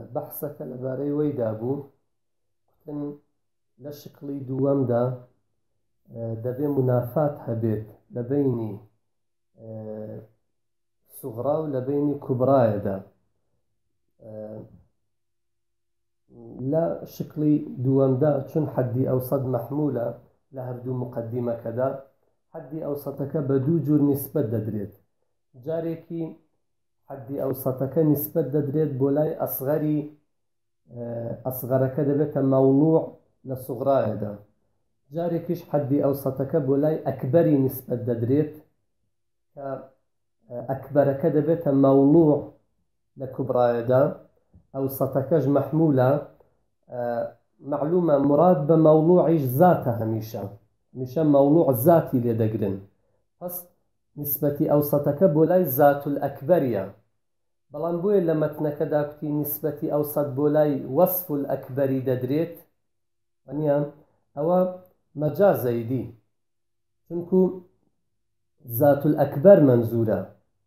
بەحسەکە لەبارەی وەیدا بوو وتن لە شکڵی دووەمدا دەبێ منافات هەبێت لە بەینی سوغرا و لە بەینی کوبرایەدا. لە شکڵی دووەمدا چون حەدی ئەوسەد مەحمولە لە هەردوو مقەدیمەکەدا، حەدی ئەوسەتەکە بە دوو جور نیسبەت دەدرێت. جارێکی حەدی ئەوسەتەکە نیسبەت دەدرێت بۆ لای ئەسغەرەکە دەبێتە مەوڵوع لە سوغرایەدا، جارێکیش حەدی ئەوسەتەکە بۆ لای ئەکبەری نیسبەت دەدرێت کە ئەکبەرەکە دەبێتە مەوڵوع لە کوبرایەدا، ئەوسەتەکەش مەحمولە. معلومە مراد بە مەوڵوعیش زاتە، هەمیشە مەوڵوع زاتی لێ دەگرن، پس نسبەتی ئەوسەتەکە بۆ لای زاتول ئەکبەریە. بەڵام بۆیە لە مەتنەکەدا کوتی نسبەتی ئەوسەت بۆ لای وەصفول ئەکبەری دەدرێت، وانیان ئەوە مەجازەیدی، چونکو زاتول ئەکبەر منزورە.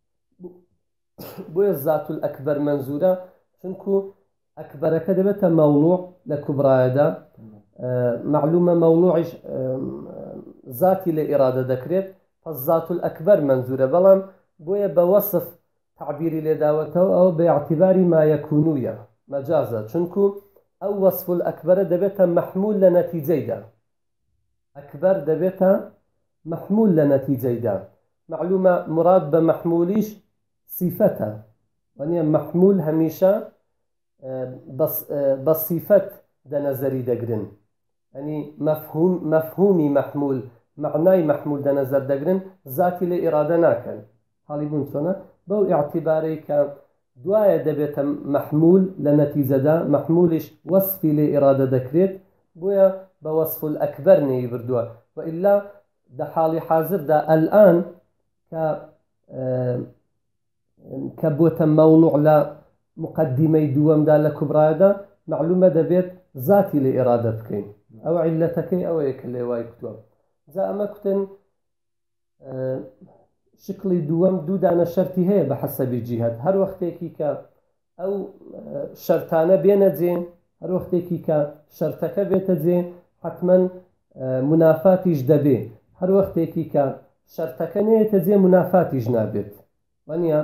بۆیە زاتول ئەکبەر منزورە چونکو ئەکبەرەکە دەبێتە مەوڵوع لە کوبرایەدا، معلومە مەوڵوعیش زاتی لە ئیرادە دەکرێت، پس زاتول ئەکبەر منزورە. بەڵام بۆیە بە وەصف تعبیری لێداوەتەوە ئەوە بە اعتیباری ما یەکونویە، مەجازە، چونکو ئەو وەصفول ئەکبەرە دەبێتە مەحمول لە نەتیجەیدا، ئەکبەر دەبێتە مەحمول لە نەتیجەیدا. معلومە مراد بە مەحمولیش صیفەتە، وانیە مەحمول هەمیشە بە صیفەت دەنەزەری دەگرن، ینی مەفهومی مەحمول، معنای مەحمول دەنەزەر دەگرن، زاتی لێ ئیرادە ناکەن. حاڵی بوون چۆنە؟ بەو ئیعتیبارەی کە دوایە دەبێتە مەحمول لە نەتیجەدا، مەحمولیش وەصفی لێ ئیرادە دەکرێت، بۆیە بە وەصفول ئەکبەر نێی بردووە. وئیلا لە حاڵی حازردا ئەلئان کە بۆتە مەوڵوع لە مقەدیمەی دووەمدا لە کوبرایەدا، معلومە دەبێت زاتی لێ ئیرادە بکەین. ئەوە عیلەتەکەی ئەوەیە کە لێ وای کتووە. جا ئەمە کوتن شکڵی دووەم دوو دانە شەرتی هەیە بە حەسەبی جیهەت. هەر وەختێکی کە ئەو شەرتانە بێنە جێ، هەر وەختێکی کە شەرتەکە بێتە جێ، حتمەن منافاتیش دەبێ. هەر وەختێکی کە شەرتەکە نێتە جێ، منافاتیش نابێت. وانیە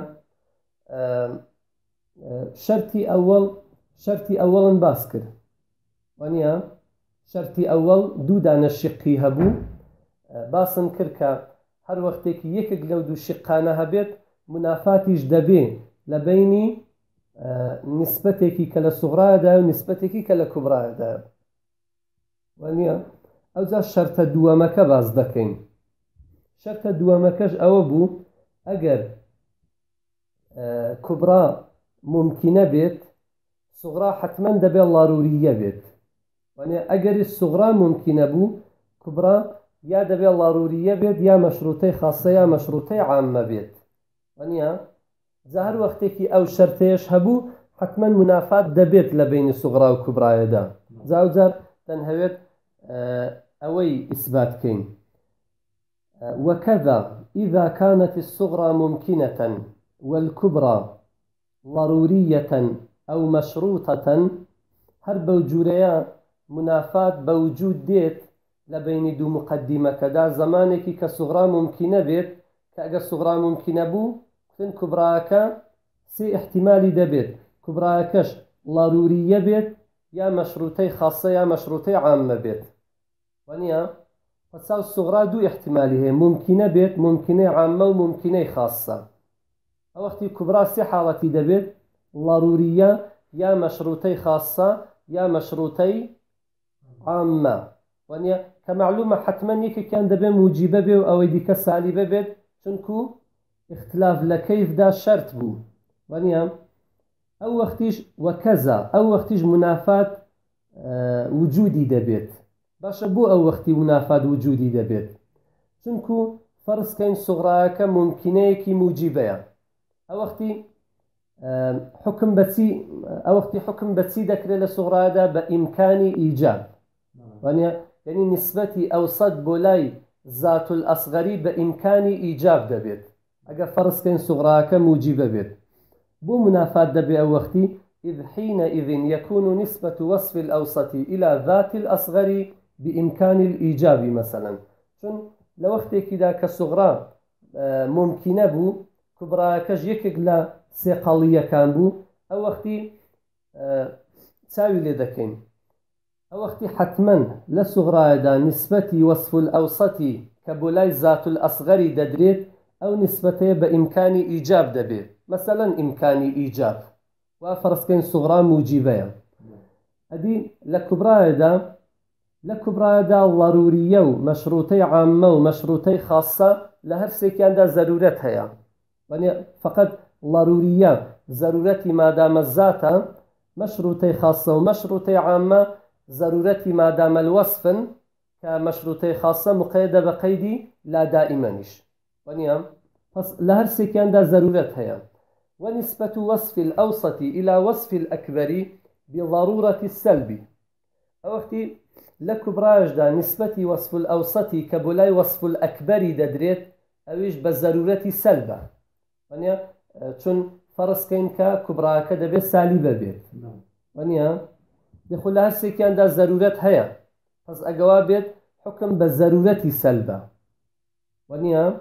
شەرتی ئەوەڵن باس کرد، وانیە شەرتی ئەوەڵ دوو دانە شقی هەبوو، باسم کرد کە هەر وەختێکی یەکێک لەو دوو شقانە هەبێت، منافاتیش دەبێ لە بەینی نسبەتێکی کە لە سوغرایەدا و نسبەتێکی کە لە کوبرایەدا. وانیە ئەوجا شەرتە دووەمەکە باس دەکەین. شەرتە دووەمەکەش ئەوە بوو ئەگەر کوبرا ممکنە بێت، سوغرا حتمەن دەبێت ڵاروریە بێت. وانیە ئەگەری سوغرا ممکنە بوو، کوبرا یا دەبێت ڵاروریە بێت، یا مەشروطەی خاصە یا مەشروطەی عامە بێت. وانیە جا هەر وەختێکی ئەو شەرتەیەش هەبوو، حتمەن منافات دەبێت لە بینی سوغرا و کوبرایەدا. جاوجار تەنهەوێت ئەوەی ئیسبات بکەین. وكذا إذا كانت الصغرى ممكنة والكبرى ضرورية أو مشروطة، هر بوجوريا منافات بوجود ديت لبين دو مقدمة كدا. زمانك كصغرى ممكنة بيت، كأجا صغرى ممكنة بو كن كبراكا سي احتمالي دبيت، كبراكش ضرورية بيت، يا مشروطي خاصة يا مشروطي عامة بيت. ونيا فصار الصغرى دو احتمالي هي ممكنة بيت، ممكنة عامة وممكنة خاصة. وقتی کبرا سه حالتی دەبێت، ضرورية یا مشروطي خاصة یا مشروطي عامة. وانيا كمعلومة حتما يكيان دەبێت موجبة بێ و ئەوەی دیکە سالیبە بێت، چونکو اختلاف لە کەیف دا شەرت بوو. وانيا ئەو وەختیش وەکەزا، ئەو وەختیش منافات وجودی دەبێت. باشە بۆ ئەو وەختی منافات وجودی دەبێت؟ چونکو فەرزکەین سوغرایەکە ممکنەیەکی موجبەیە. ئەوەختی حکم بەچی دەکرێت لە سوغرایەدا؟ بە ئیمکانی ئیجاب. وانیە یعنی نسبەتی ئەوسەد بۆ لای زاتول ئەسغەری بە ئیمکانی ئیجاب دەبێت ئەگەر فەرزکەین سوغرایەکە موجبە بێت. بۆ منافات دەبێت ئەو وەختی؟ إذ حينئذ يكون نسبة وصف الأوسط إلى ذات الأصغر بإمكان الإيجاب مثلا. چون لوقتي كده كالصغرى ممكنة بو كبرى كجيكك لا سيقالية كان بو أو وقتي تساوي لدكين أو وقتي حتما لصغرى دا نسبة وصف الأوسط كبولاي ذات الأصغر ددريت أو نسبته بإمكان إيجاب دبيت مثلا إمكان إيجاب وفرس كين صغرى موجبة أدي لكبرى دا ضرورية ومشروطي عامة ومشروطي خاصة لهر سيكيان دا ضرورتها يعني فقط ضرورية ضرورتي ما دام الذات مشروطي خاصة ومشروطي عامة ضرورتي ما دام الوصف كمشروطي خاصة مقيدة بقيد لا دائمانش يعني لهر سيكيان دا ضرورتها. ونسبة وصف الأوسط إلى وصف الأكبر بضرورة السلب أو وقتي لكبراج دا نسبة وصف الأوسط كبولاي وصف الأكبر ددريت أويش بضرورة سلبة يعني چون فرس كين كبراك دبي سالبة بيت يعني دخل لها سيكيان دا ضرورت هيا فز أقوا بيت حكم بضرورة سلبة يعني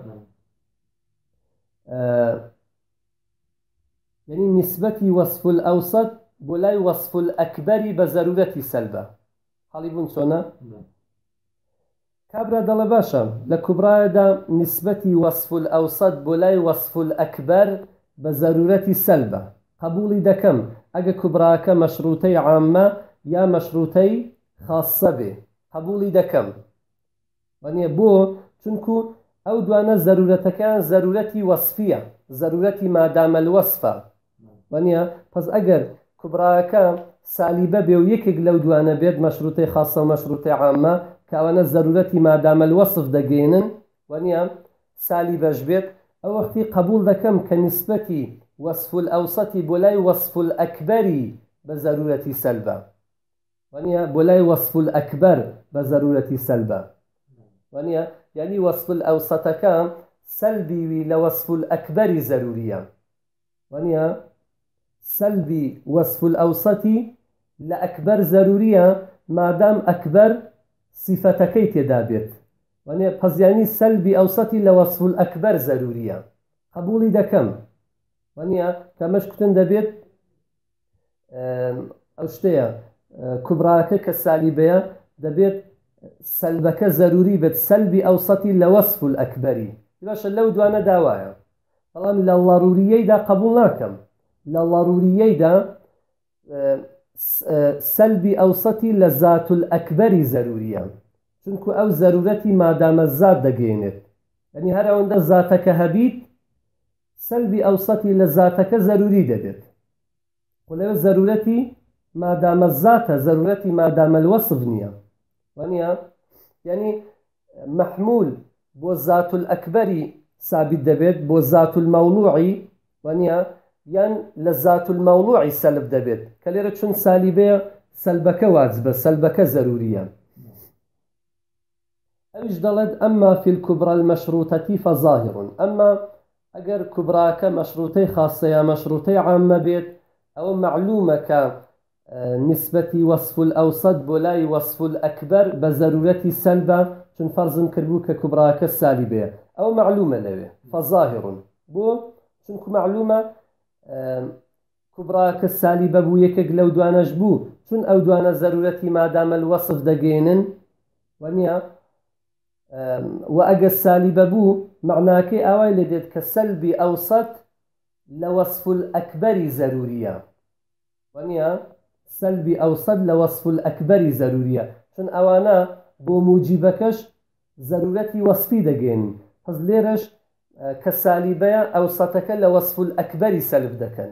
يعني نسبة وصف الأوسط بولاي وصف الأكبر بضرورة سلبة حاليبون سونا كابرا دل باشا لكبرى دا نسبة وصف الأوسط بولاي وصف الأكبر بضرورة سلبة قبولي دكم أجا كبراك مشروطي عامة يا مشروطي خاصة به قبولي دكم يعني بو چونكو أو دوانا ضرورة كان ضرورة وصفية ضرورة ما دام الوصفة يعني پس أجر كبراك سالبة بيو يكيق لو دوانا بيد مشروطي خاصة ومشروطي عامة كأوانا ضرورة ما دام الوصف دقينن يعني سالبة جبيت أو وقتي قبول دكم كنسبة وصف الأوسط بولاي وصف الأكبر بضرورة سلبة يعني بولاي وصف الأكبر بضرورة سلبة يعني وصف الأوسط كان سلبي لوصف الأكبر ضرورية يعني سلبي وصف الأوسط لأكبر ضرورية ما دام أكبر صفتكي تدابت يعني پس يعني سلبي أوسطي لوصف الأكبر ضرورية قبولي دكم يعني كمش كتن دابت أوشتيا كبراك كالسالبية دابت سلبك ضروري بت سلبي أوسطي لوصف الأكبري باش لو دوانا داوايا طالما للضرورية دا قبول ناكم للضرورية دا سلبي أوسطي لذات الأكبر ضرورية چونكو أو ضرورتي ما دام الذات دقينت يعني هر عند ذاتك هبيت سلبي أوسطي لذاتك ضروري دبت ولو ضرورتي ما دام الذات ضرورتي ما دام الوصف نيا يعني محمول بو الذات الأكبر ثابت دبت بو الذات المولوعي يعني لذات المولوعي سلب دبت كليرة چون سالبة سلبك واجبة سلبك ضرورية أوش دلد أما في الكبرى المشروطة فظاهر أما أجر كبراك مشروطي خاصة يا مشروطي عامة بيت أو معلومة نسبة وصف الأوسط بولاي وصف الأكبر بضرورة سلبة چون فرض كربوك كبراك السالبة أو معلومة له فظاهر بو چونك معلومة كبراك السالبة بو يكك لو دوانش بو چون أو دوانا ضرورة ما دام الوصف دقينن وأجا السالبة بو معناك أوي لديت كسلبي أوسط لوصف الأكبر ضرورية سلبي أوسط لوصف الأكبر ضرورية چون أوانا بو موجبكش ضرورتي وصفي دقين فز ليرش كسالبة أوسطك لوصف الأكبر سلب دكن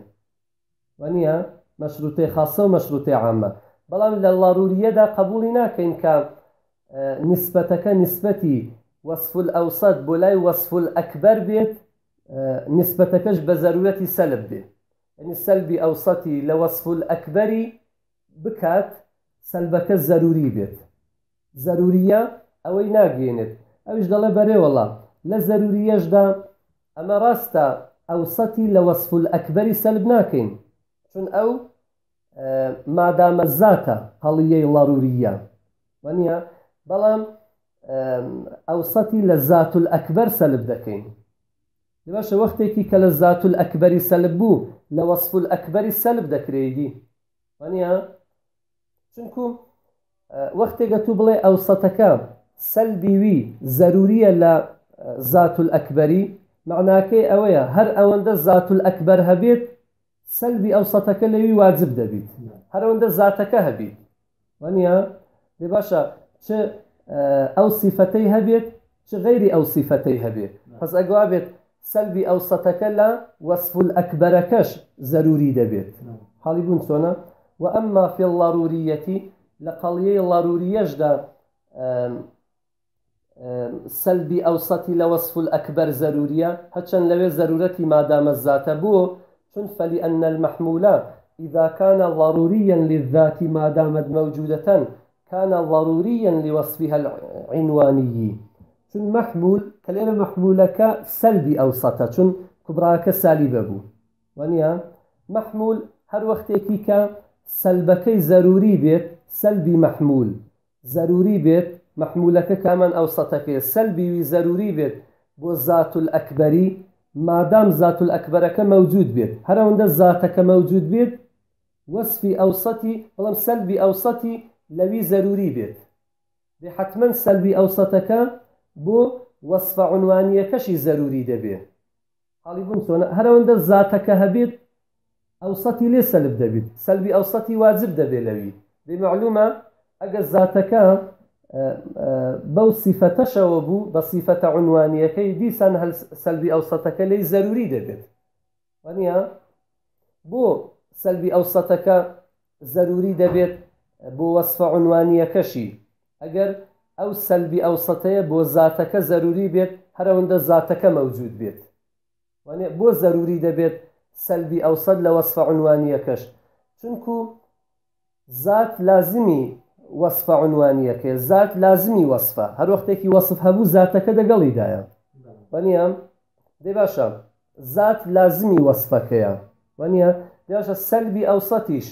مشروطي خاصة ومشروطي عامة بلام للضرورية دا قبولنا كإن نسبتك نسبتي وصف الأوسط بولاي وصف الأكبر بيت نسبتكش بضرورة سلب بيت يعني السلبي أوسطي لوصف الأكبر بكات سلبك الضروري بيت ضرورية أوي ناقينت أوش دالة بري والله لا ضرورية جدا أما راستا أوسطي لوصف الأكبر سلب ناكين شون أو مادام الزاتە هەڵیەی ضرورية وانيا بەڵام ئەوسەتی لە زات الأكبر سەلب دەکەین باشە وەختێکی کە لە زات الأكبری سەلب بوو لە وەصف الأكبری سەلب دەکرێتی وانيا چونکو وەختێکە تو بڵێ ئەوسەتەکە سەلبی وی ضروریە لە زات الأكبری معناکەی ئەوەیە هەر ئەوەندە زات الأكبر هەبێت سەلبی ئەوسەتەکە لەوی واجب دەبیت هەر ئەوەندە زاتەکە هەبیت وانيا دێ باشە چ ئەو سیفەتەی هەبێت چ غەیری ئەو سیفەتەی هەبێت پس ئەگوا بێت سەلبی ئەوسەتەکە لە وەصف الأكبرەکەش ضروری دەبێت حاڵی بوون چۆنە وأما في الضرورية لقضية ضرورية جدا سلبي أوسطي لوصف الأكبر ضرورية هاتشان لوي ضرورتي ما دام الذات بو فلأن المحمول إذا كان ضروريا للذات ما دامت موجودة كان ضروريا لوصفها العنواني چون محمول كلمة محمولك سلبي أوسطة چون كبراك سالبة بو ونيا محمول هر وقتێکی کە سەلبەکەی ضروری بێت سەلبی محمول ضروری بێت محمولەکە کامان ئەوسەتەکەی سەلبی وی ضروری بێت بۆ زات الأكبری مادام زات الأكبرەکە موجود بێت هەر ئەوەندە زاتەکە موجود بێت وەصفی ئەوسەتی بەڵام سەلبی ئەوسەتی لەوی ضروری بێت دێ حتمما سەلبی ئەوسەتەکە بۆ وەصفە عنوانیەکەشی ضروری دەبێت حاڵی بوون چۆنە هەر ئەوەندە زاتەکە هەبێت ئەوسەتی لێ سەلب دەبێت سەلبی ئەوسەتی واجب دەبێت لەوی دێ معلومە ئەگەر زاتەکە بەو سیفەتەشەوە بوو بە سیفەتە عنوانیەکەی دیسان هەل سەلبی ئەوسەتەکە لێی ضروری دەبێت وانیا بۆ سەلبی ئەوسەتەکە ضروری دەبێت بۆ وەصفە عنوانیەکەشی ئەگەر ئەو سەلبی ئەوسەتەیە بۆ زاتەکە ضروری بێت هەر ئەوەندە زاتەکە موجود بێت وانیا بۆ ضروری دەبێت سەلبی ئەوسەت لە وەصفە عنوانیەکەش چونکو زات لازمی وەصفە عنوانیەکە زات لازمی وەصفە هەر وەختێکی وەصف هەبوو زاتەکە دەگەڵیدایە وانیا دێ باشە زات لازمی وەصفەکەیە وانیا دێ باشە سەلبی ئەوسەتیش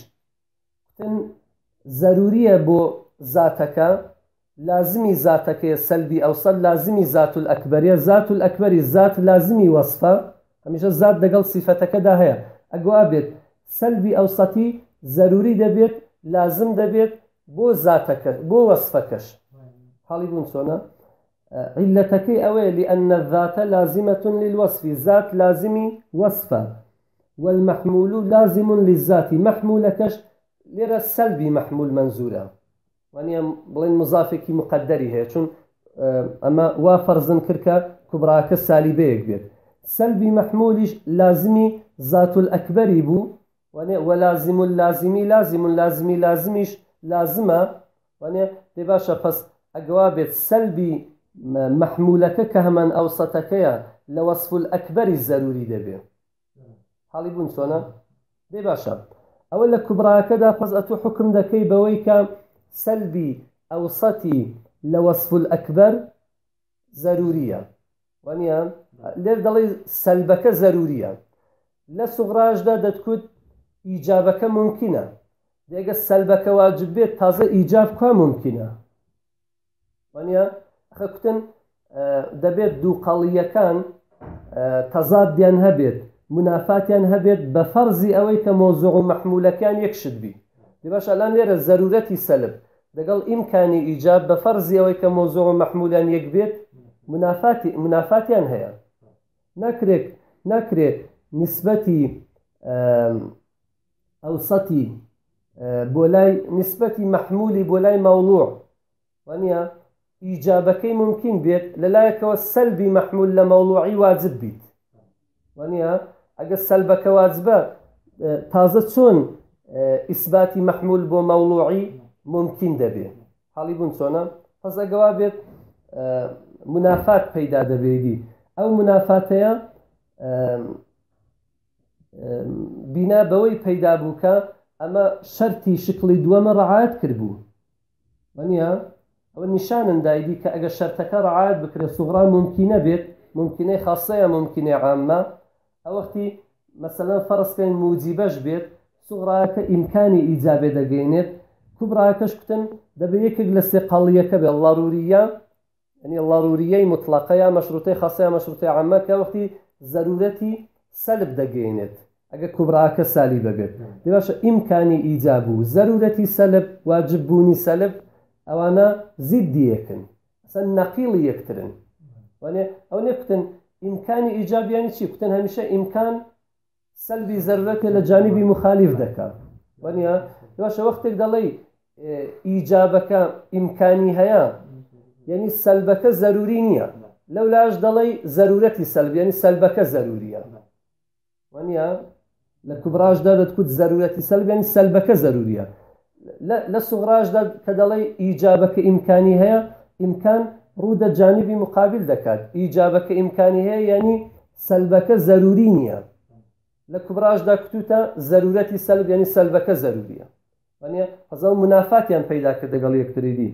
ضروریە بۆ زاتەکە لازمی زاتەکەیە سەلبی ئەوسەت لازمی زات الأكبریە زات الأكبری زات لازمی وەصفە هەمیشە زات دەگەڵ سیفەتەکەدا هەیە ئەگوا بێت سەلبی ئەوسەتی ضروری دەبێت لازم دەبێت بۆ زاتەکە بۆ وەصفەکەش حاڵی بوون چۆنە علەتەکەی ئەوەیە لأن الذات لازمة للوصف ذات لازمی وەصفە والمحمول لازم للذات محمولەکەش لێرە سەلبی محمول منزورە وانیا بڵێن مضافێکی مقدەری هەیە چون ئەمە وا فەرزن کرد کە کوبراکە سالیبەیەک بێت سەلبی محمولیش لازمی زات الأكبری بوو ولازم اللازمی لازمی لازمیش لازمە وانێ دێ باشە پس ئەگەوا بێت سەلبی محمولەکە کە هەمان ئەوسەتەکەیە لە وەصف الأكبری ضروری دەبێت حاڵی بوون چۆنە دێ باشە ئەوە لە کوبراکەدا پس ئەتو حکم دەکەی بەوەی کە سەلبی ئەوسەتی لە وەصف الأكبر ضروریە وانیا لێر دەڵی سەلبەکە ضروریە لە سوغڕاشدا دەتکوت ئیجابەکە ممکنە دێگە سەلبەکە واجب بێت تازە ئیجاب کا ممکنە وانیا ئەخە کوتن دەبێت دوو قەڵیەکان تەزادیان هەبێت منافاتیان هەبێت بە فەرزی ئەوەی کە مۆزوع و مەحمولەکان یەکشت بی دێ باشە ئەلان لێرە زەرورەتی سەلب دەگەڵ ئیمکانی ئیجاب بە فەرزی ئەوەی کە مۆزوع و مەحمولان یەک بێت منافاتیان هەیە ناکرێت نسبەتی ئەوسەتی بۆ لای نسبەتی مەحمولی بۆ لای مەوڵوع وانیا ئیجابەکەی ممکن بێت لەلایەکەوە سەلبی مەحمول لە مەوڵوعی واجب بیت وانیا ئەگە سەلبەکە واجبە تازە چۆن ئیسباتی مەحمول بۆ مەوڵوعی ممکن دەبێت حاڵی بوون چۆنە پس ئەگەوا بێت منافات پەیدا دەبێتی ئەو منافاتەیە بینا بەوەی پەیدا بووکە ئەمە شەرتی شکلی دووەمە ڕەعایەت کردبوو وانیا ئەوە نیشانن دایدی کە ئەگە شەرتەکە ڕەعایەت بکرێت سوغڕا ممکنە بێت ممکنەی خاصەیە ممکنەی عامە ئەو وەختی مەسەلەن فەرزکەین موجیبەش بێت سغراکە ئیمکانی ئیجابێ دەگەینێت کوبراکەش کوتن دەبێت یەکێک لە سێ قەڵیەکە بێت ڵەروریە يعني ضرورية مطلقة مشروطية خاصة مشروطية عامة كوقتي ضرورتي سلب دقينت أجا كبراك سالبة بيت دباش إمكاني إيجابه ضرورتي سلب واجبوني سلب أو أنا زدي يكن أصلا نقيل يكترن وأنا أو نكتن إمكاني إيجاب يعني شيء كتن هميشه إمكان سلبي ضرورتي لجانبي مخالف دكا وأنا دباش وقتك دلي إيجابك إمكاني هيا يعني سلبك ضروري نية لو لاش دلي ضرورتي سلب يعني سلبك ضرورية وانيا لكبراج دا تكون ضرورتي سلب يعني سلبك ضرورية لا صغراج دا كدلي إيجابك إمكاني هي إمكان رود جانبي مقابل دكات إيجابك إمكاني هي يعني سلبك ضروري نية لكبراج دا كتوتا ضرورتي سلب يعني سلبك ضرورية وانيا هذا منافات يعني پیدا کرده قال يكتريدي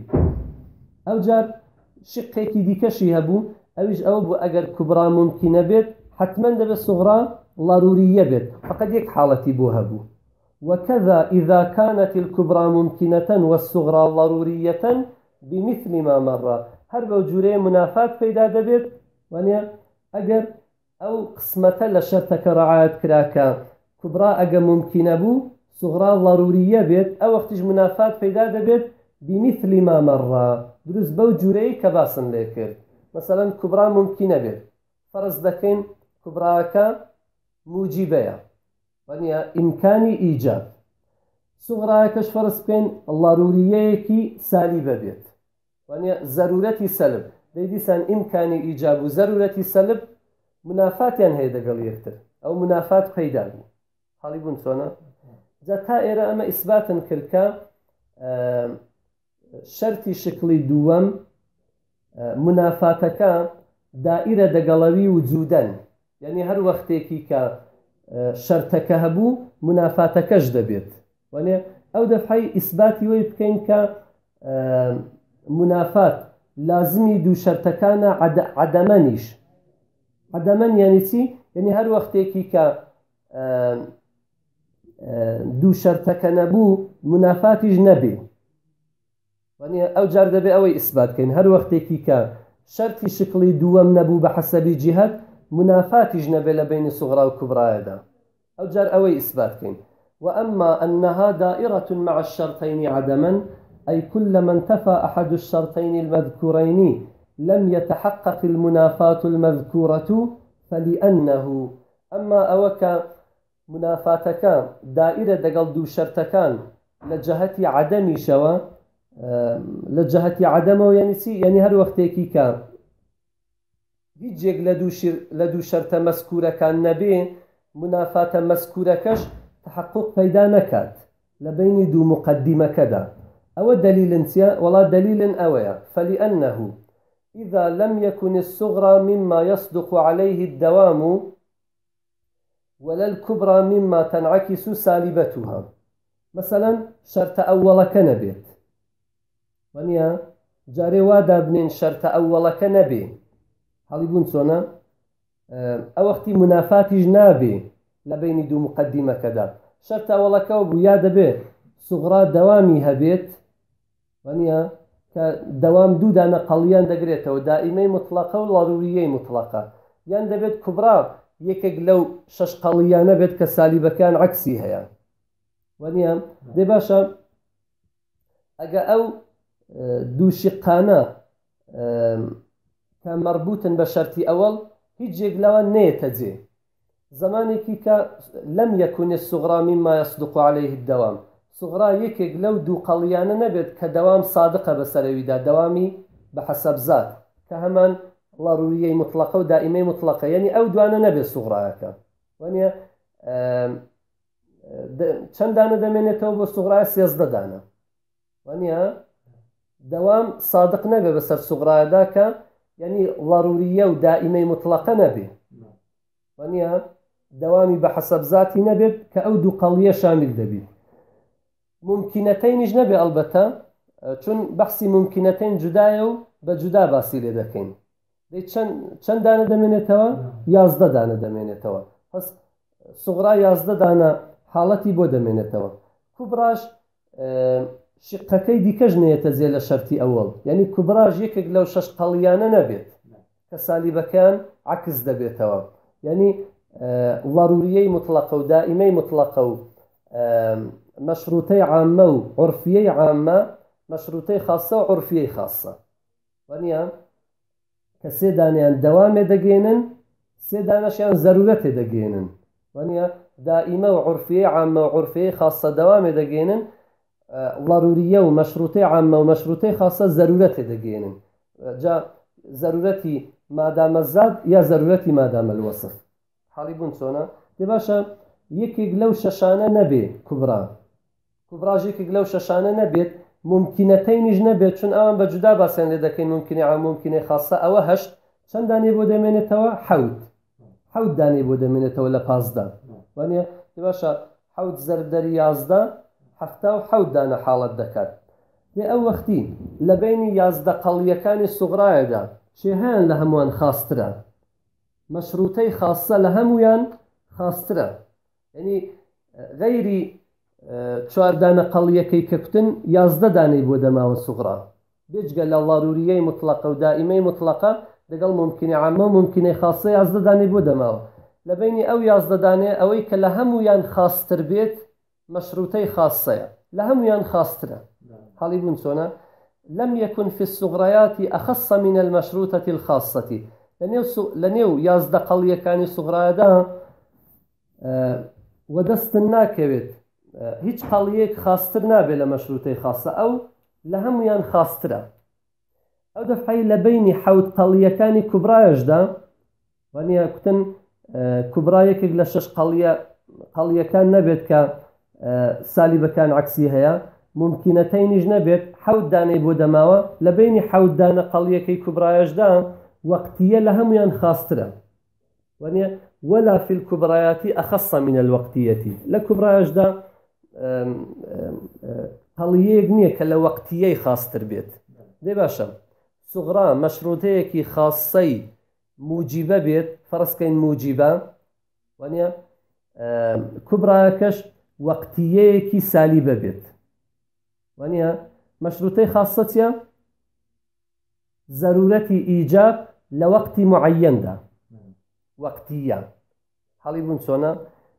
أو جار شقێکی دیکەشی هەبوو ئەویش ئەوە بوو ئەگەر کوبرا ممکنە بێت حتما دەبێت سوغرا ضرورية بێت فقط یەک حاڵەتی بۆ هەبوو وكذا إذا كانت الكبرى ممكنة والصغرى ضرورية بمثل ما مر هەر بەو جورەیە منافات پەیدا دەبێت وانە ئەگەر ئەو قسمەتە لە شەرتەکە ڕەعایەت کراکە کوبرا ئەگە ممکنە بوو سوغرا ضرورية بێت ئەو وەختیش منافات پەیدا دەبێت بمثل ما مر دروست بەو جورەیە کە باسن لێ کرد مثلا کوبرا ممکنە بێت فەرز دەکەین کوبراکە موجیبەیە وانە ئیمکانی ئیجاب سوغراکەش فەرز بکەین ضروريەیەکی سالیبە بێت وانە ضرورەتی سەلب دەیدیسان ئیمکانی ئیجاب و ضرورەتی سەلب منافاتیان هەیە دەگەڵ یەکتر ئەو منافات پەیدا بوو حاڵی بوون چۆنە جا تا ئێرە ئەمە ئیسباتن کرد کە شرطی شکلی دووەم منافاتەکە دائرە دەگەڵەوی وجودەن یعنی هەر وەختێکی کە شەرتەکە هەبوو منافاتەکەش دەبێت وانێ ئەو دەفعی ئیسباتی وەی بکەین کە منافات لازمی دوو شەرتەکانە عەدەمەنیش عەدەمەن یعنی چی؟ یعنی هەر وەختێکی کە دوو شەرتەکە نەبوو منافاتیش نەبێ ئەو جار دەبێ ئەوەی ئیسباتکەین هەر وەختێکی کە شەرتی شکلی دووەم نەبوو بە حەسەبی جیهەت منافاتیش نەبێ لە بینی سوغرا و کوبرایەدا ئەو جار ئەوەی ئیسباتکەین وأما أنها دائرة مع الشرطين عدما أي كلما انتفى أحد الشرطين المذكورين لم يتحقق المنافاة المذكورة فلأنه أما أوك منافاتك دائرة دقل دو شرطكان لجهة عدمي شوى لجهة عدمه يعني سي يعني هر وقتێکی کە هیچێک لە دوو شەرتە مەسکورە کان نەبێ منافاتە مەسکورەکەش تحقق پەیدا نەکات لە بینی دوو مقدمەکەدا ئەوە دلیلن چیە؟ وەڵا دلیلن ئەوەیە فلأنه إذا لم يكن الصغرى مما يصدق عليه الدوام ولا الكبرى مما تنعكس سالبتها مثلا شرط أولك نبيت وانیا جارێ وا دابنێن شەرتە ئەووەڵەکە نەبێ هەڵی بوون چۆنە ئەو وەختی منافاتیش نابێ لە بینی دوو مقدمەکەدا شەرتە ئەووەڵەکەەوە بوو یا دەبێ سوغرا دەوامی هەبێت وانیا کە دەوام دوو دانە قەڵیان دەگرێتەوە دائیمەی مطلقە و ضروريەی مطلقە یان دەبێت کوبرا یەکێک لەو شەش قەڵیانە بێت کە سالیبەکان عەکسی هەیە وانیا دێ باشە ئەگە ئەو دوو شقانە کە مەربوطن بە شەرتی ئەوەڵ هیچێک لەوە نێتە جێ زمانێکی کە لەم یەکون الصغرى مما يصدق عليه الدوام سوغرا یەکێک لەو دوو قەڵیانە نەبێت کە دەوام سادقە بەسەرەویدا دەوامی بە حەسەب زات کە هەمان ضروريەی مطلقە و دائیمەی مطلقە یعنی ئەو دوانە نەبێت سوغرایەکە وانە چەند دانە دەمێنێتەوە بۆ سوغرای 13 دانە وانە دوام صادق نبي بسر صغرى ذاك يعني ضرورية ودائمة مطلقة نبي ونيا دوامي بحسب ذاتي نبي كأودو قلية شامل دبي ممكنتين نبي البته چون بحثي ممكنتين جدايو بجدا باسيلي دكين دي چند دانه دمينتوا 11 دانه دمينتوا بس صغرى 11 دانه حاڵەتی بۆ دەمێنێتەوە. کوبراش شقەکەی دیکەش نێتە جێ لە شەرتی ئەوەڵ، یعنی کوبراش یەکێک لەو شەش قەڵیانە نەبێت کە سالیبەکان عکس دەبێتەوە، یعنی ضروريي مطلقة ودائمي مطلقة مشروطي عامة وعرفيي عامة مشروطي خاصة وعرفيي خاصة. ونيا كسيدانيان دوامي دقينن سيدانشيان ضرورتي دقينن، ونيا دائمة وعرفيي عامة وعرفيي خاصة دوامي دقينن، ضرورية ومشروطي عامة ومشروطي خاصة ضرورتي دقينن. جا ضرورتي ما دام الزاد يا ضرورتي ما دام الوصف. حاڵی بوون چۆنە؟ دێ باشە یەکێک لەو شەشانە نەبێ کوبراژ یەکێک لەو شەشانە نەبێت، ممکنەتەینیش نەبێت، چون ئەوان بە جودا باسییان لێ دەکەین ممکنی عام ممکنی خاصە. ئەوە هەشت چەند دانێ بۆ دەمێنێتەوە؟ حەوت دانێ بۆ دەمێنێتەوە لە 15. وانە دێ باشە حەوت زەردەری 11 هەفتا و حەوت دانە حاڵەت دەکات. دێ ئەو وەختی لە بینی 11 قەڵیەکانی سوغرایەدا چێ هەیان لە هەمووان خاسترە؟ مشروطي خاصة لهمويان خاصترا، يعني غيري چوار دانە قەڵیەکەی کە کوتن 11 دانەی بۆ دەماوە سوغرا، بێجگە لە ضروريەی مطلقە و دائیمەی مطلقە لەگەڵ ممکنی عامە و ممکنی خاصە 11 دانەی بۆ دەماوە. لە بینی ئەو 11 دانێ ئەوەی کە لە هەموویان خاستر بێت مشروطەی خاصەیە، لە هەموویان خاسترە. حاڵی بوون چۆنە؟ لم يكن في الصغريات أخص من المشروطة الخاصة. لەنێو 11 قەڵیەکانی سوغرایەدا وەدەستن ناکەوێت هیچ قەڵیەک خاستر نابێت لە مەشروطەی خاصە، ئەو لە هەموویان خاسترە. ئەو دەفعی لە بینی حەوت قەڵیەکانی کوبرایشدا وانە کوتن کوبرا یەکێک لە 6 قەڵیەکان نەبێت کە سالیبەکان عکسی هەیە، ممکنەتەینیش نەبێت، حەوت دانەی بۆ دەماوە، لە بینی حەوت دانە قەڵیەکەی کوبرایشدا وقتية لهميان خاسترة، ولا في الكبريات أخص من الوقتية. لكبرياش دا قلية نية كلا وقتية خاستر بيت. دي باشا صغرى مشروطية كي خاصي موجبة بيت فرس كين موجبة، ونيا كبرياكش وقتية كي سالبة بيت، ونيا مشروطية خاصتها ضرورة إيجاب لوقت معين دا وقتية. حاڵی بوون چۆنە؟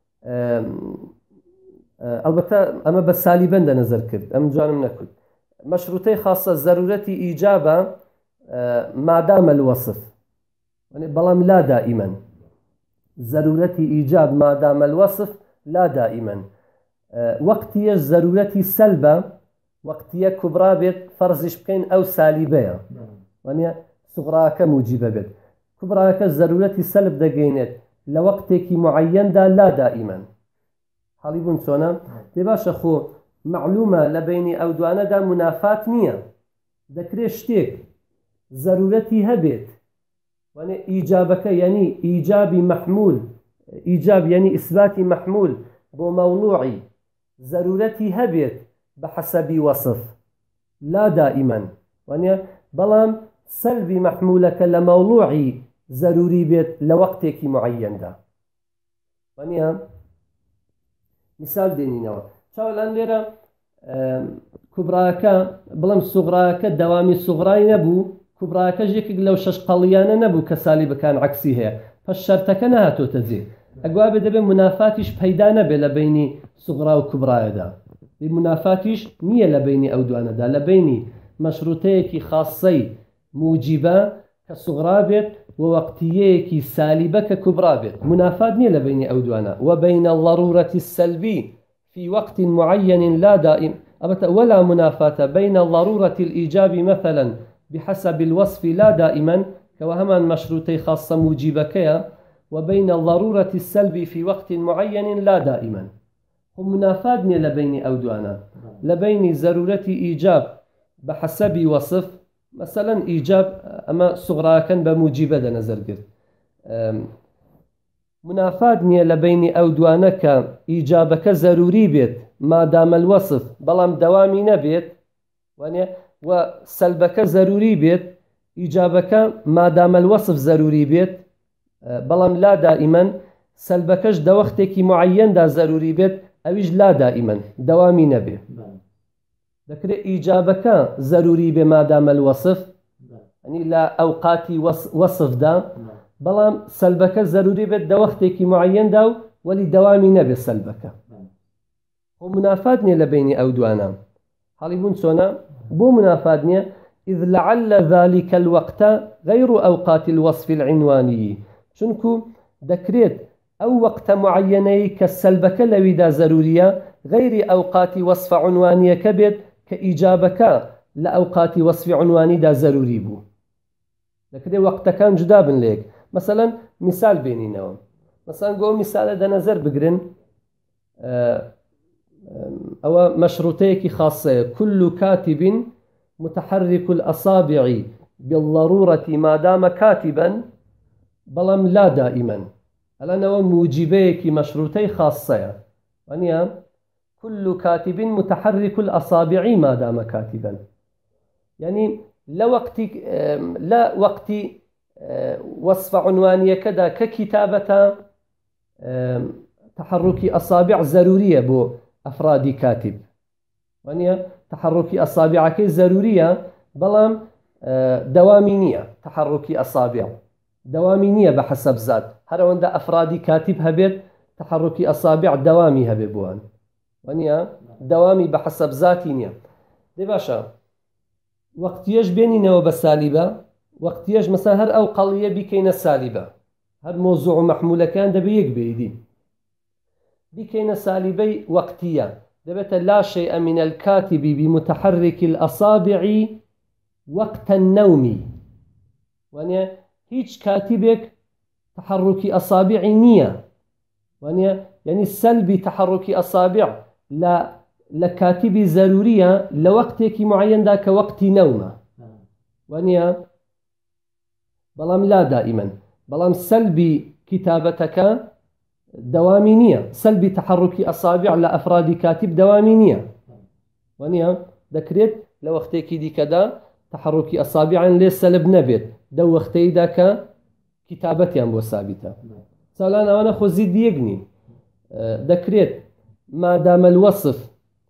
ئەلبەتە ئەمە بە سالیبەن دەنەزەر کرد، ئەم جوانم نەکرد. مەشروطەی خاصە ضرورەتی ئیجابە مادام الوصف، بەڵام لا دائما. ضرورەتی ئیجاب مادام الوصف لا دائما. وەقتیەش ضرورەتی سەلبە، وەقتیە کوبرا بێت فەرزیش بکەین ئەو سالیبەیە، وانە سوغراکە موجبە بێت. کوبراکە ضرورەتی سەلب دەگەینێت لە وەقتێکی معەندا لا دائما. حاڵی بوون چۆنە؟ دێ باشە خۆ معلومە لە بینی ئەو دوانەدا منافات نییە، دەکرێت شتێک ضرورەتی هەبێت، وانە ئیجابەکە یعنی ئیجابی مەحمول، ئیجاب یعنی ئیسباتی مەحمول بۆ مەوڵوعی ضرورەتی هەبێت بە حەسەبی وەصف لا دائما، وانە بەڵام سەلبی مەحمولەکە لە مەوڵوعی ضروری بێت لە وەقتێکی معەندا. وانە مثال دێنینەوە چاوەلان لێرە کوبراکە بڵم سوغراکە دەوامی سوغرای نەبوو، کوبراکەش یەکێک لەو 6 قەڵیانە نەبوو کە سالیبەکان عکسی هەیە، پس شەرتەکە نەهاتۆتە جێ. ئەگوا بێ دەبێت منافاتیش پەیدا نەبێت لە بینی سوغرا و کوبرایەدا، منافاتیش نییە لە بینی ئەو دوانەدا، لە بینی مەشروطەیەکی خاصەی موجبە کە سوغرا بێت و وەقتیەیەکی سالیبە کە کوبرا بێت، منافات نییە لە بینی ئەو دوانە. وبين الضرورة السلبي في وقت معين لا دائم، ولا منافاة بين ضرورة الإيجاب مثلا بحسب الوصف لا دائما كوهمان مشروطي خاصة موجبكيا، وبين الضرورة السلبي في وقت معين لا دائما. هم منافات نییە لە بینی ئەو دوانە، لە بینی ضرورەتی ئیجاب بحسب وصف، مثلا ئیجاب ئەمە سوغراکەن بە موجبە دەنەزەر گرت، منافات نییە لە بینی ئەو دوانە کە ئیجابەکە ضروری بێت مادام الوصف بەڵام دەوامی نەبێت، و سەلبەکە ضروری بێت، ئیجابەکە مادام الوصف ضروری بێت بەڵام لا دائما، سەلبەکەش دەوەختێکی معەندا ضروری بێت أويش لا دائما دوامي نبي ذكر إيجابك ضروري بما دام الوصف يعني لا أوقاتي وصف دا بلام سلبك ضروري بد وقتك معين دا ولي دوامي نبي سلبك ومنافاتني لبيني أو دوانا حاليبون سونا بو منافاتني إذ لعل ذلك الوقت غير أوقات الوصف العنواني شنكو ذكريت أو وقت معيني كالسلبك لويدا ضرورية غير أوقات وصف عنوانية كبد كإجابك لأوقات وصف عنواني دا ضروري بو ذكريت وقت كان جداب ليك مثلا مثال بيني نوم مثلا قول مثال دا نظر بقرن أو مشروطيك خاصة كل كاتب متحرك الأصابع بالضرورة ما دام كاتبا بلام لا دائما الآن هو موجبيك مشروطي خاصة يعني كل كاتب متحرك الأصابع ما دام كاتبا يعني لا وقت وصف عنوانية كذا ككتابة تحرك أصابع ضرورية بو أفراد كاتب يعني تحرك أصابعك ضرورية بلام دوامينية تحرك أصابع دوامينية بحسب ذات هر وند أفراد كاتب هبت تحرك أصابع دوامي هببوان يعني دوامي بحسب ذاتينية دي باشا وقت يج بيننا وبسالبة وقت يج مثلا هر أو قلية بكينا سالبة هر موضوع محمولة كان دبيك بيدي بكينا سالبي وقتية دبت لا شيء من الكاتب بمتحرك الأصابع وقت النوم يعني هيج كاتبك تحرك أصابع نية يعني السلبي تحرك أصابع لكاتب ضرورية لوقتك معين ذاك وقت نومه يعني بلام لا دائما بلام سلبي كتابتك دوامينية سلبي تحرك أصابع لأفراد كاتب دوامينية يعني ذكرت لو وقتك دي كذا تحرك أصابع ليس سلب نبت دو وقتي ذاك كتابتي أم ثابتة سألنا أنا خذ ديجني ذكرت ما دام الوصف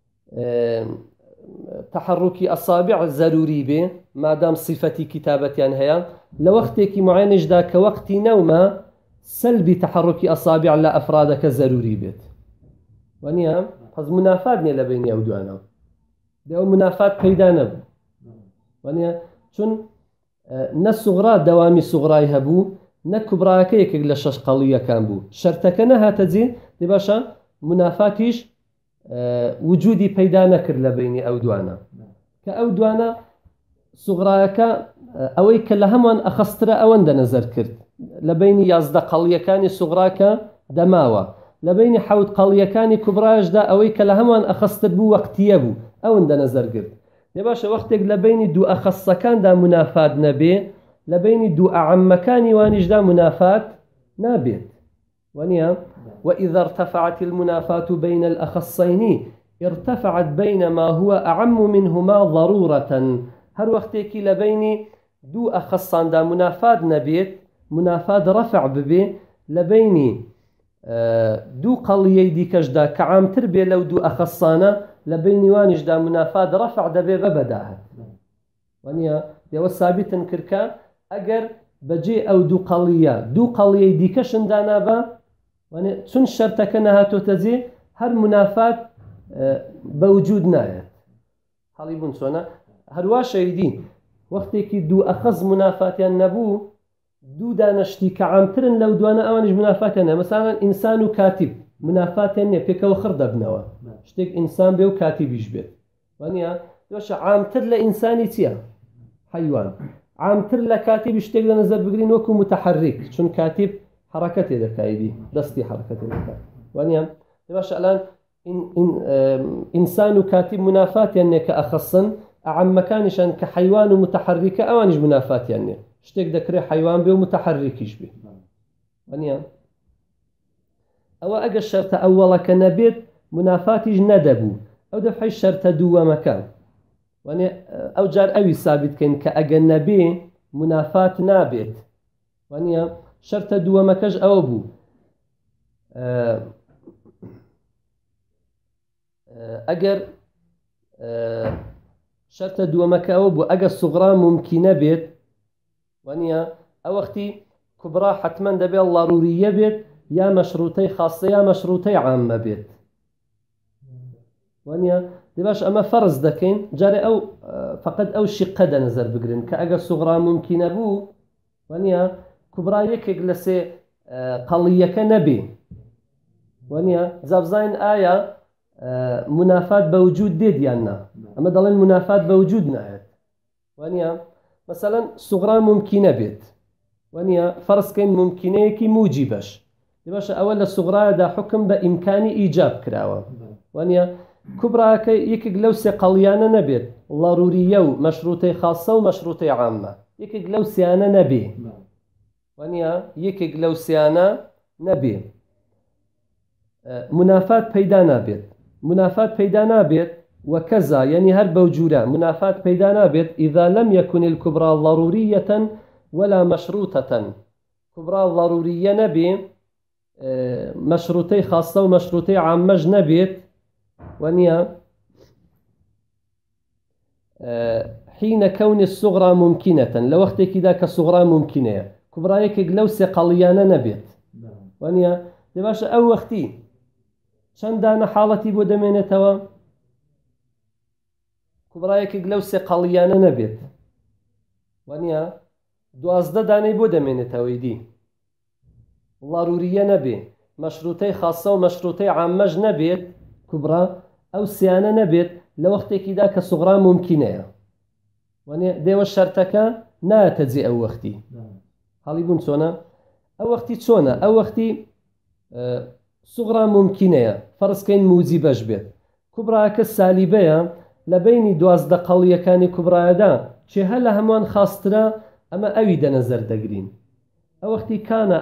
تحرك أصابع ضروري به ما دام صفة كتابتي هي لوقتك معين ذاك وقت نومه سلبي تحرك أصابع لا أفرادك ضروري بيت ونيا حز منافاتني لبيني أو دوانا ده منافات پیدا نبو ونيا چون نصغرا دوامي صغراي هبو نكبراك يك لشش قلية كان بو شرطك نها تزي دي باشا منافاتيش وجودي پیدا نكر لبيني أو دوانا كأو دوانا صغراك أويك لهمان أخستر أوان دا نظر كرت لبيني يازد قلية كاني صغراك دماوة لبيني حوت قلية كاني كبراج دا أويك لهمان أخستر بو وقتي بو أوان دا نظر كرت دي باشا وقتك لبيني دو أخص كان دا منافات نبي لبيني دو أعم كاني وانيش دا منافات نابت ونيا وإذا ارتفعت المنافات بين الأخصين ارتفعت بين ما هو أعم منهما ضرورة هر وقتك لبيني دو أخصان دا منافات نبيت منافات رفع ببي لبيني دو قلية دي كجدا كعام تربية لو دو أخصانا لبيني وانش دا منافات رفع دبي ببداها ونيا ديو الثابت كركا أجر بجي أو دو قلية دي كشن دانا با ونيا تون شرطك نهاتو تزي هر منافات بوجود نايت حاليبون سونا هروا شايدين وقتك دو أخص منافاتيان نبو دو دانشتي كعامترن لو دوانا أوانج منافاتيان مثلا إنسان وكاتب منافاتيان يبكا وخرد ابنوا شتك إنسان بيو كاتب يجبت وانيا دوش عامتر لإنساني تيا حيوان عامتر لكاتب يشتك لنزل بقرين وكو متحرك شون كاتب حركتي ذكايدي دستي حركتي ذكاي وانيا دوش الآن إنسان وكاتب منافاتيان كأخصن أعم مكانشان كحيوان متحركة أوانج منافات يعني شتك ذكري حيوان بيه متحركيش بيه ونيا أو أجا الشرط أولا كنبيت منافاتيج ندبو أو دفعي الشرط دو مكان ونيا أو جار أوي ثابت كان كأجا النبي منافات نابت ونيا شرط دو مكاج أو بو ئەگەر شەرتە دووەمەکەەوە بوو ئەگەر سوغرا ممکنە بێت وانە ئەو وەختی کوبرا حتمما دەبێت ضەروریە بێت یا مەشروطەی خاصە یا مەشروطەی عامە بێت وانە دەباش ئەمە فەرز دەکەین جارێ ئەو فقط ئەو شقە دەنەزەر بگرن کە ئەگەر سوغرا ممکنە بوو وانە کوبرا یەکێک لە سێ قەڵیەکە نەبێ وانە جابزین ئایا منافات بەوجود دێت یان نا ئەمە دەڵێن منافات بەوجود نایەت وانە مثلا سوغرا ممکنە بێت وانە فەرزکەین ممکنەیەکی موجیبەش دەباشە ئەوە لە سوغرایەدا حکم بە ئیمکانی ئیجاب کراوە وانە کوبراکە یەکێک لەو سێ قەڵیانە نەبێت ضەروریە و مەشروطەی خاصە و مەشروطەی عامە یەکێک لەو سیانە نەبێ وانە یەکێک لەو سیانە نەبێ منافات پەیدا نابێت منافات پەیدا نابێت وكذا يعني هر بوجوده منافات پیدا نابێت إذا لم يكن الكبرى ضرورية ولا مشروطة كبرى ضرورية نبي مشروطي خاصة ومشروطي عامة نبيت ونيا حين كون الصغرى ممكنة لو وقت كذا كصغرى ممكنة كبرى يكيك لو سقليانا نبيت ونيا دباش أو وقتي چەندانە حاڵەتی بۆ دەمێنێتەوە کوبرایەکێک لەو سێ قەڵیانە نەبێت وانە 12 دانەی بۆ دەمێنێتەوەی دی ضەروریە نەبێ مەشروطەی خاصە و مەشروطەی عامەش نەبێت کوبرا ئەو سیانە نەبێت لە وەختێکیدا کە سوغرا ممکنەیە وانە دێوە شەرتەکە نایەتە جێ ئەو وەختی هەڵی بوون چۆنە ئەو وەختی چۆنە ئەو وەختی سوغرا ممکنەیە فەرزکەین موجیبەش بێت کوبراکە سالیبەیە لە بینی 12 قەڵیەکانی کوبرایەدا چێ هە لە هەمووان خاسترە ئەمە ئەوی دەنەزەر دەگرین ئەو وەختی كان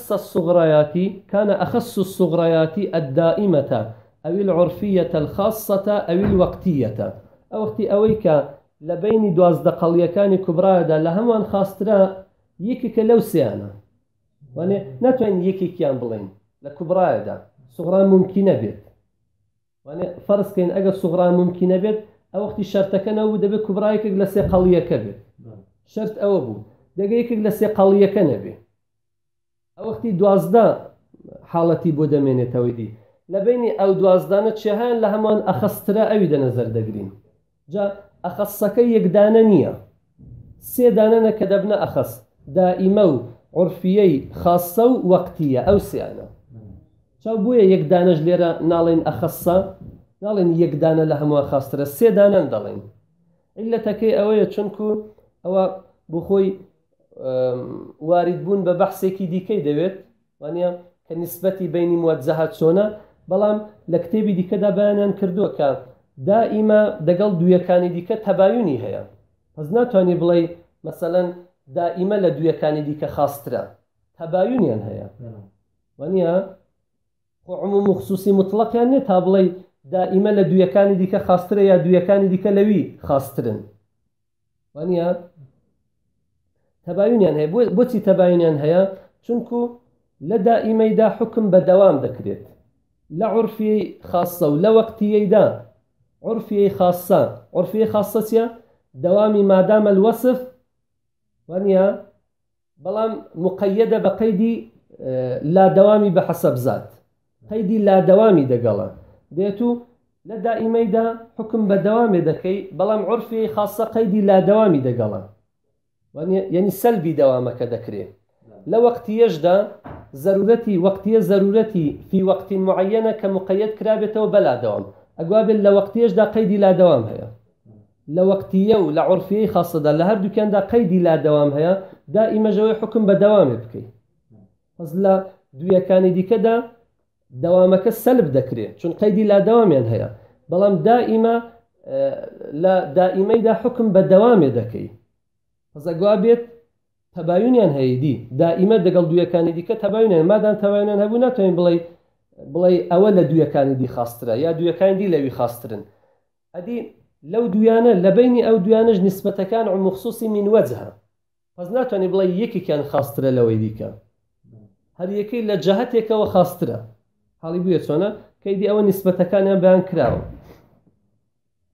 أخص الصغريات الدائمة أو العرفية الخاصة أو الوقتية ئەو وەختی ئەوەی کە لە بینی 12 قەڵیەکانی کوبرایەدا لە هەمووان خاسترە یەکێکە لەو سیانە وانێ ناتوانین یەکێکیان بڵین لە کوبرایەدا سوغرا ممکنە بێت وانێ فەرزکەین ئەگەر سوغرا ممکنە بێت ئەو وەختی شەرتەکە نەبوو دەبێت کوبرایەکێک لە سێ قەڵیەکە بێت شەرت ئەوە بوو دەگە یەکێک لە سێ قەڵیەکە نەبێ ئەو وەختی 12 حاڵەتی بۆ دەمێنێتەوەی دی لە بینی ئەو 12 چێهایان لە هەمان ئەخەسترە ئەوی دەنەزەر دەگرین جا ئەخەسەکە یەکدانە نییە سێ دانەنە کە دەبنە ئەخەس دائیمە و عرفیەی خاصە و وەقتیە ئەو سیانە چاو بووە یەکدانەش لێرە ناڵێن ئەخەسە ناڵێن یەکدانە لە هەمووە خاسترە سێ دانەن دەڵێن عیلەتەکەی ئەوەیە چونکو ئەوە بۆ خۆی واردبوون بە بەحسێکی دیکەی دەوێت وانە کە نیسبەتی بینی موەجەهات چۆنە بەڵام لە کتێبی دیکەدا بەیانیان کردووە کە دائیمە دەگەڵ دوویەکانی دیکە تەباینی هەیە پس ناتوانێت بڵێ مەسەلەن دائیمە لە دوویەکانی دیکە خاسترە تەباینیان هەیە وانە عموم و خصوصی مطلقیان نێت تا بڵێ دائیمە لە دوویەکانی دیکە خاسترە یا دوویەکانی دیکە لەوی خاسترن وانە تەباینیان هەیە بۆچی تەباینیان هەیە چونکو لە دائیمەیدا حکم بە دەوام دەکرێت لە عرفی خاصە و لە وەقتیەیدا عرفی خاصە چیە دەوامی مادامە الوەصف وانە بەڵام مقەیەدە بە قەیدی لا دەوامی بە حەسەب زات قەیدی لا دەوامی دەگەڵە دێت و لە دائیمەیدا حکم بە دەوامێ دەکەی بەڵام عرفی خاصە قەیدی لا دەوامی دەگەڵە یعنی سەلبی دەوامەکە دەکرێت لە وەقتیەشدا وەقتیە ضرورەتی فی وەقتی معەنە کە مقەیەد کرابێتەوە بەلا دەوام ئەگوا بێت لە وەقتیەشدا قەیدی لا دەوام هەیە لە وەقتیە و لە عرفیەی خاصەدا لە هەردووکیاندا قەیدی لا دەوام هەیە دائیمەژەوەی حکم بە دەوامێ بکەیت پس لە دوویەکانی دیکەدا دەوامەکە سەلب دەکرێت چون قەیدی لا دەوامیان هەیە بەڵام دائیمە لە دائیمەیدا حکم بە دەوامێ دەکەی پس ئەگوا بێت تەباینیان هەیە دی دائیمە دەگەڵ دوویەکانی دیکە تەباینیان مادام تەباینیان هەبوو ناتوانین بڵێ ئەوە لە دوویەکانی دی خاسترە یا دوویەکانی دی لەوی خاسترن ئەدی لەو دویانە لە بینی ئەو دویانەش نیسبەتەکان عموم خصوصی من وەجهە پس ناتوانین بڵێ یەکێکیان خاسترە لەوەی دیکە هەر یەکەی لە جەهەتێکەوە خاسترە حاڵی بووە چۆنە کەیدی ئەوە نیسبەتەکانیان بەیان کراوە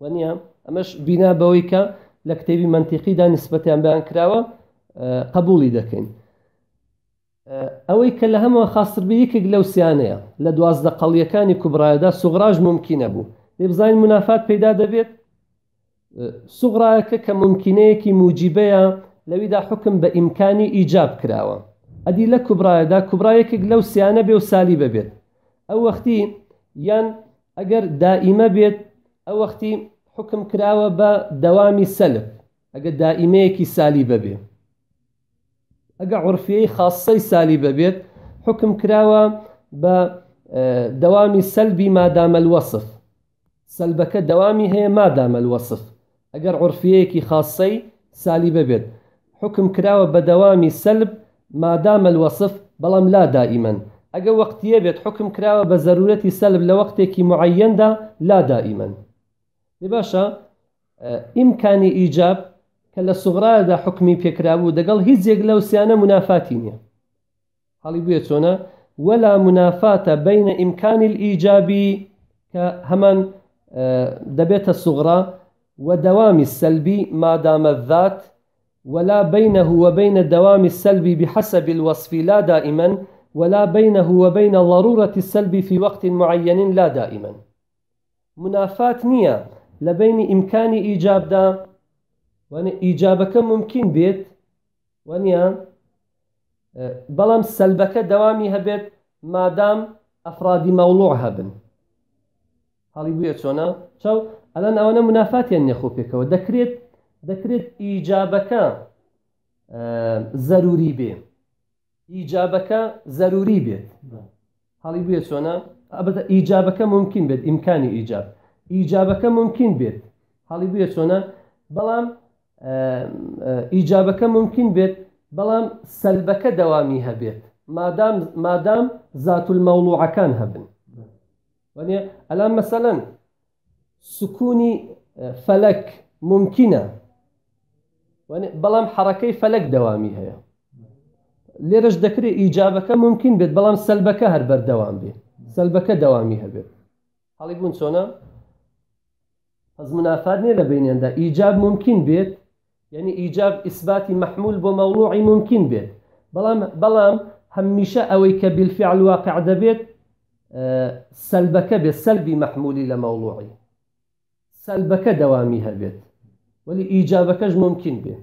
ونيا أمش بنا بويك لكتابي منطقي دا نسبة بيان كراوة قبولي دكين ئەوەی کە لە هەموو خاستر بە یەکێک لەو سیانەیە لە 12 قەڵیەکانی کوبرایەدا سوغراژ ممکنە بوو لێ بزانین منافات پەیدا دەبێت سوغرایەکە کە ممکنەیەکی موجیبەیە لەویدا حکم بە ئیمکانی ئیجاب کراوە ئەدی لە کوبرایەدا کوبرایەکێک لەو سیانە بێ و سالی ببێت ئەو وەختی یان ئەگەر دائیمە بێت ئەو وەختی حکم کراوە بە دەوامی سەلب ئەگەر دائیمەیەکی سالی ببێ ئەگە عورفیەی خاصەی سالی ببێت حکم کراوە بە دەوامی سەلبی مادامە الوەصف سەلبەکە دەوامی هەیە مادامە الوەصف ئەگەر عورفیەیەکی خاصەی سالی ببێت حکم کراوە بە دەوامی سەلب مادامە الوەصف بەڵام لا دائیمەن ئەگە وەختیە بێت حکم کراوە بە زەرورەتی سەلب لە وەختێکی معەیەندا لا دائیمەن لێ باشە ئیمکانی ئیجاب کە لە سوغرایەدا حکمی پێکرابوو دەگەڵ هیچ یەک لەو سیانە منافاتی نییە حاڵی بووە چۆنە ولا منافاتە بینە ئیمکانی الئیجابی کە هەمان دەبێتە سوغرا ودوام السلبي ما دام الذات ولا بينه وبين دوام السلبي بحسب الوصف لا دائما ولا بينه وبين ضرورة السلب في وقت معين لا دائما منافات نية لبين إمكان إيجاب دا وأن إيجابك ممكن بيت ونيا بلام سلبك دوامي هبت ما دام أفراد موضوع هبن هاڵی بووە چۆنە چاو ئەلان ئەوانە منافاتیان نەخۆ پێکەوە دەکرێت ئیجابەکە زەروری بێ ئیجابەکە زەروری بێت هاڵی بووە چۆنە ئەبەتە ئیجابەکە ممکن بێت ئیمکانی ئیجابەکە ممکن بێت هاڵی بووە چۆنە بەڵام ئیجابەکە ممکن بێت بەڵام سەلبەکە دەوامی هەبێت مادام ذات المەوڵوعەکان هەبن ونيا الآن مثلا سكوني فلك ممكنة بلام حركة فلك دوامي هي ليرج ذكري إيجابك ممكن بيت بلام سلبك هربر دوام بي سلبك دوامي هبيت هل يقولون شونا از منافاتني لبين عند إيجاب ممكن بيت يعني إيجاب إثباتي محمول بموضوعي ممكن بيت بلام هميشة أويك بالفعل واقع دبيت سلبك بالسلبي محمولي لموضوعي سلبك دوامي هبيت ولي إيجابك ممكن به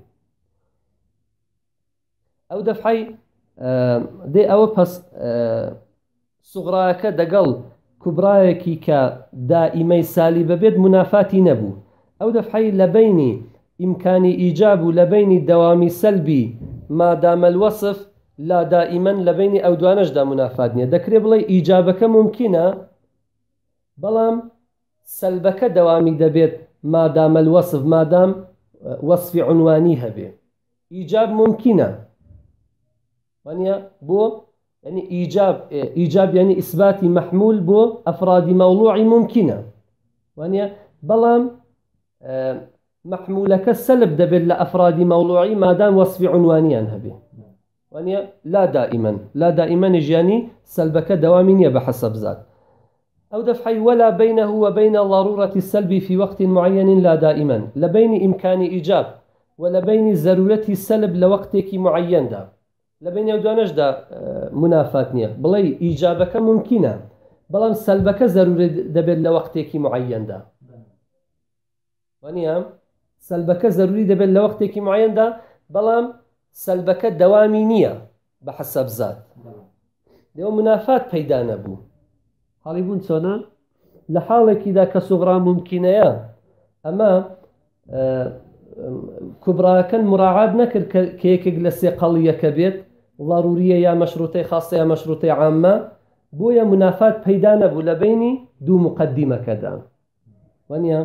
أو دفعي دي أو بس صغراك دقل كبرايك كدائمي سالبة بيت منافاتي نبو أو دفعي لبيني إمكاني إيجاب لبيني دوامي سلبي ما دام الوصف لا دائما لبين أو دوانش دا منافاتنية دكري بلي إيجابك ممكنة بلام سلبك دوامي دبيت ما دام الوصف ما دام وصف عنوانيها به إيجاب ممكنة ونيا بو يعني إيجاب يعني إثباتي محمول بو أفراد موضوعي ممكنة ونيا بلام محمولك السلب دبيت لأفراد موضوعي ما دام وصف عنوانيا هبه ونيا لا دائما جاني سلبك دوامية بحسب ذات أو دفعي ولا بينه وبين ضرورة السلب في وقت معين لا دائما لبين إمكان إيجاب ولا بين ضرورة السلب لوقتك معين دا لبين يودانش دا منافاتنية بلي إيجابك ممكنة بلام سلبك ضروري دبل لوقتك معين دا ونيا سلبك ضروري دبل لوقتك معين دا بلام سلبك دوامي نية بحسب ذات ديو منافات پیدا نبو حالي بون چونا لحالك إذا كصغرى ممكنة أما كبرى كان مراعاة نكر كيك جلسي قلية كبير ضرورية يا مشروطة خاصة يا مشروطة عامة بويا منافات پیدا نبو لبيني دو مقدمة كدا ونيا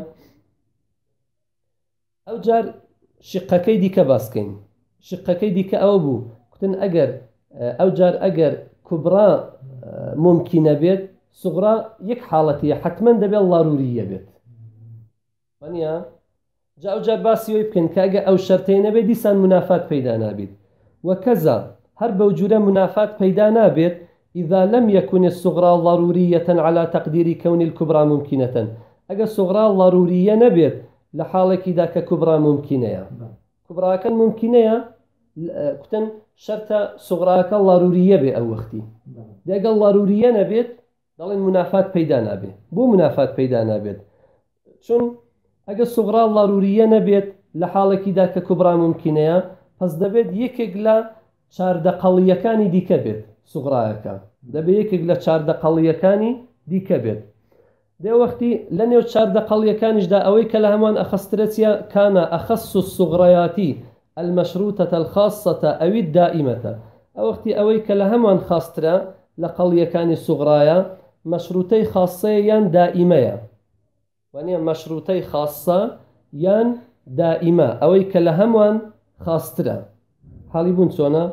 أو جار شقكي دي كباسكين شقكي ديك أو بو كنت أو جار أجر كبرى ممكنة بيت صغرى يك حالتي حتما دبي ضرورية بيت ونيا جاء جار باسي يمكن كأجا أو شرطين بيت ديسان منافات بيدا نابيت وكذا هرب وجود منافات بيدا نابيت إذا لم يكن الصغرى ضرورية على تقدير كون الكبرى ممكنة ئەگە سوغرا ضرورية نبێت لە حاڵێکیدا کە کوبرا ممکنەیە کوبراکەن ممکنەیە کوتن شەرتە سوغراکە ضرورية بێ ئەو وەختی دەگەڵ ضرورية نەبێت دەڵێن منافات پەیدا نابێت بۆ منافات پەیدا نابێت چون ئەگە سوغرا ضرورية نەبێت لە حاڵێکیدا کە کوبرا ممکنەیە پس دەبێت یەکێک لە چاردەقەڵیەکانی دیکە بێت سوغرایەکە دەبێت یەکێک لە چاردەقەڵیەکانی دیکە بێت دێ وەختی لە نێو چاردەقەڵیەکانیشدا ئەوەی کە لە هەمان ئەخەسترێتە کانە ئەخەس السوغڕەیاتی المەشروطة الخاصة أو الدائمة ئەو وەختی ئەوەی کە لە هەمان خاسترە لە قەڵیەکانی سوغرایە مەشروطەی خاصەیە یان دائیمەیە وانە مەشروطەی خاصە یان دائیمە ئەوەی کە لە هەمان خاسترە حاڵی بوون چۆنە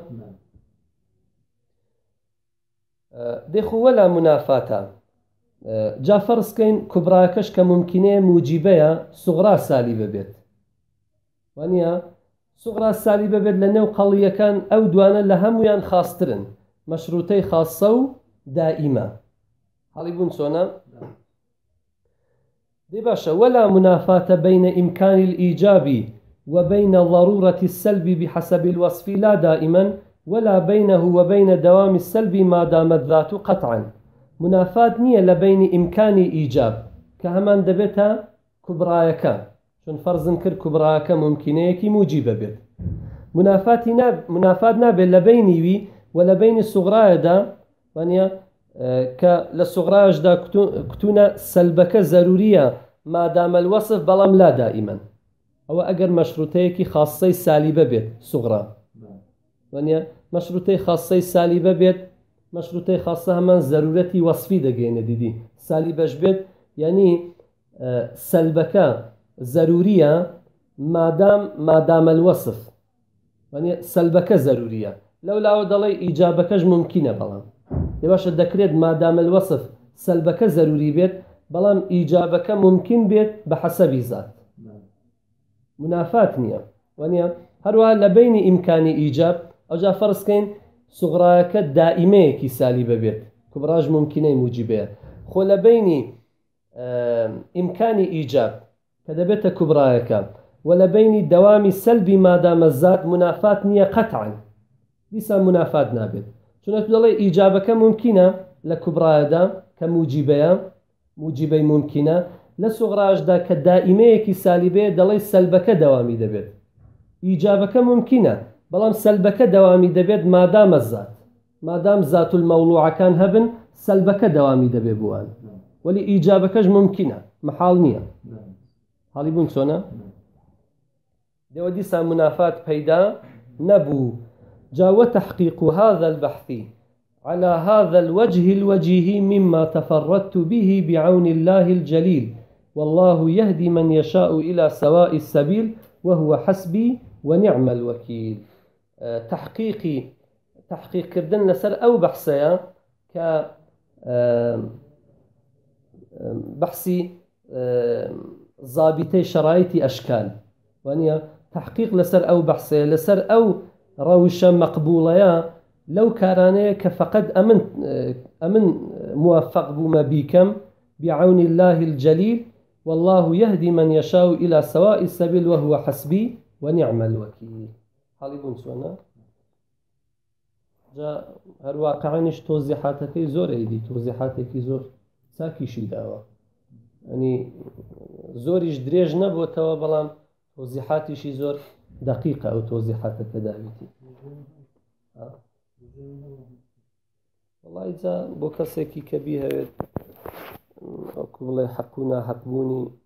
دێخو وەلا منافاتە جا فەرزکەین کوبراکەش کە ممکنەیە موجیبەیە سوغرا سالی ببێت وانە سوغرا سالی ببێت لە نێو قەڵیەکان ئەو دوانە لە هەمویان خاسترن مەشروطەی خاصە و دائیمە حاڵی بوون چۆنە دێ باشە وەلا منافاتە بین إمكان الإيجاب وبين ضرورة السلب بحسب الوصف لا دائما ولا بينه وبين دوام السلب ما دامت ذات قطعا منافات نییە لە بینی ئیمکانی ئیجاب کە هەمان دەبێتە کوبڕایەکە چون فەرزم کرد کوبڕایەکە ممکنەیەکی موجیبە بێت منافات نابێت لە بینیوی و لە بینی سوغرایەدا وانە کە لە سوغرایشدا کتونە سەلبەکە زەروریە مادامە الوەصف بەڵام لا دائیمەن ئەوە ئەگەر مەشروطەیەکی خاصەی سالیبە بێت سوغرا وانە مەشروطەی خاصەی سالیبە بێت مەشروطەی خاصە هەمان زەرورەتی وەصفی دەگەێنە دیدی سالی بەش بێت یعنی سەلبەکە زەروریە مادامە الوەصف وانە سەلبەکە زەروریە لەولاوە دەڵێ ئیجابەکەش ممکنە بەڵام لێ باشە دەکرێت مادامە الوەصف سەلبەکە زەروری بێت بەڵام ئیجابەکە ممکن بێت بە حەسەبی زات منافات نییە وانە هەروەها لە بینی ئیمکانی ئیجاب ئەوجا فەرزکەین سوغرایەکە دائیمەیەکی سالی ببێت کوبڕاش ممکنەی موجیبەیە خۆ لە بینی ئیمکانی ئیجاب کە دەبێتە کوبڕایەکە و لە بینی دەوامی سەلبی مادامە زات منافات نییە قەتعاً دیسا منافات نابێت چونەت دەڵێ ئیجابەکە ممکنە لە کوبڕایەدا کە موجیبەی ممکنە لە سوغرایشدا کە دائیمەیەکی سالی بێت دەڵێ سەلبەکە دەوامی دەبێت ئیجابەکە ممکنە بەڵام سەلبەکە دەوامی دەبێت مادام زات المەوڵوعەکان هەبن سەلبەکە دەوامی دەبێت بووان وەلی ئیجابەکەش ممکنە محاڵ نییە حاڵی بوون چۆنە دەوە دیسا منافات پەیدا نەبوو جاوە تحقیق هذا البحث على هذا الوجه الوجيه مما تفردت به بعون الله الجليل والله يهدي من يشاء إلى سواء السبيل وهو حسبي ونعم الوكيل تحقيق كردن لسر أو بحثيا ك بحثي ضابطي شرائط أشكال وانيا تحقيق لسر أو بحثيا لسر أو روشة مقبولة لو كارانية كفقد أمن موفق بما بيكم بعون الله الجليل والله يهدي من يشاء إلى سواء السبيل وهو حسبي ونعم الوكيل حاليبون سوانا جا هالواقعانش توضيحاتك زور ايدي توضيحاتك زور ساكيشي داوا يعني زوريش دريج نبو توا بلام توضيحاتيشي زور دقيقة او توضيحاتك داويتي والله إذا بو كسيكي كبيرة أكو بالله حقونا حقبوني